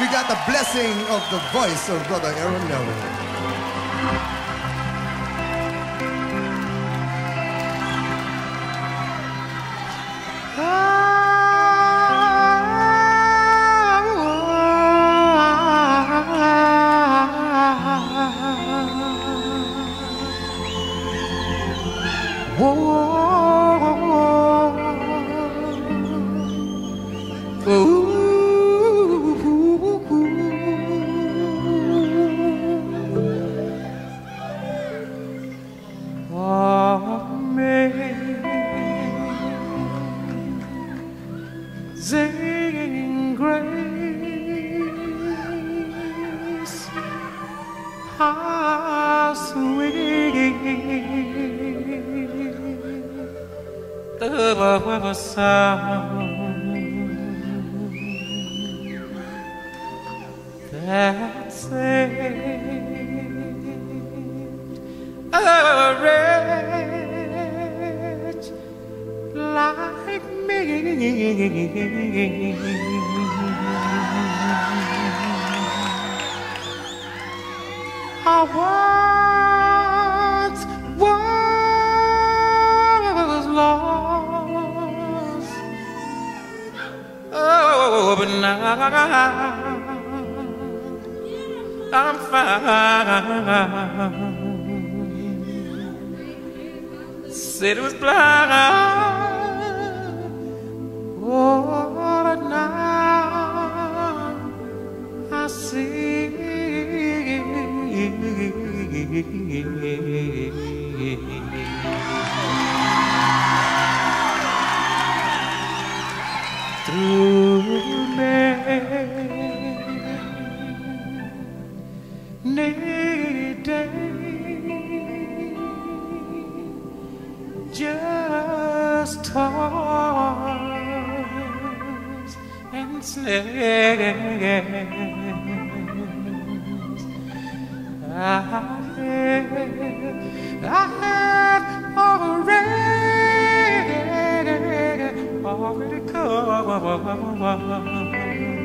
We got the blessing of the voice of Brother Aaron Neville. Amazing grace, how sweet the sound that saved a wretch like me. I once was lost, oh, but now I'm found. Said it was blind, oh, but now I see. Through many days, just toils and snares. I have already come.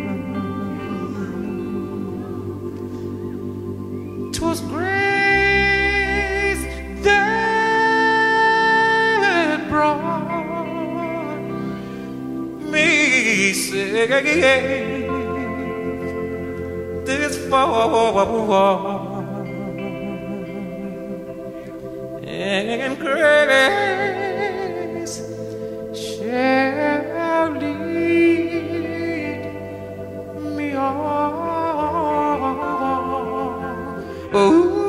'Twas grace that brought me safe this far. And grace shall lead me on. Oh.